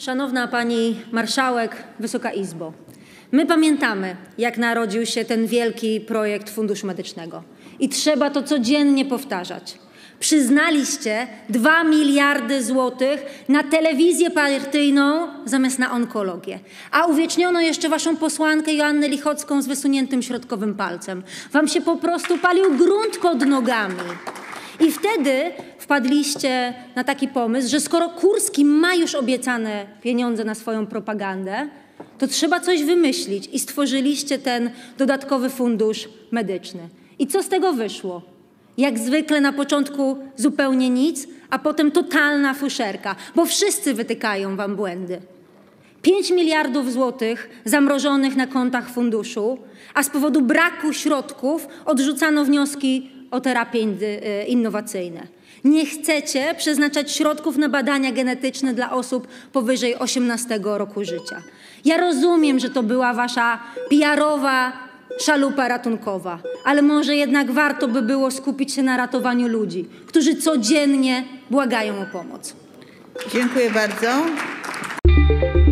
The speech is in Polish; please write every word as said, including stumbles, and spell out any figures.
Szanowna Pani Marszałek, Wysoka Izbo. My pamiętamy, jak narodził się ten wielki projekt Funduszu Medycznego. I trzeba to codziennie powtarzać. Przyznaliście dwa miliardy złotych na telewizję partyjną zamiast na onkologię. A uwieczniono jeszcze waszą posłankę Joannę Lichocką z wysuniętym środkowym palcem. Wam się po prostu palił grunt pod nogami. I wtedy wpadliście na taki pomysł, że skoro Kurski ma już obiecane pieniądze na swoją propagandę, to trzeba coś wymyślić i stworzyliście ten dodatkowy fundusz medyczny. I co z tego wyszło? Jak zwykle na początku zupełnie nic, a potem totalna fuszerka, bo wszyscy wytykają wam błędy. pięć miliardów złotych zamrożonych na kontach funduszu, a z powodu braku środków odrzucano wnioski o terapie innowacyjne. Nie chcecie przeznaczać środków na badania genetyczne dla osób powyżej osiemnastego roku życia. Ja rozumiem, że to była wasza P R-owa szalupa ratunkowa, ale może jednak warto by było skupić się na ratowaniu ludzi, którzy codziennie błagają o pomoc. Dziękuję bardzo.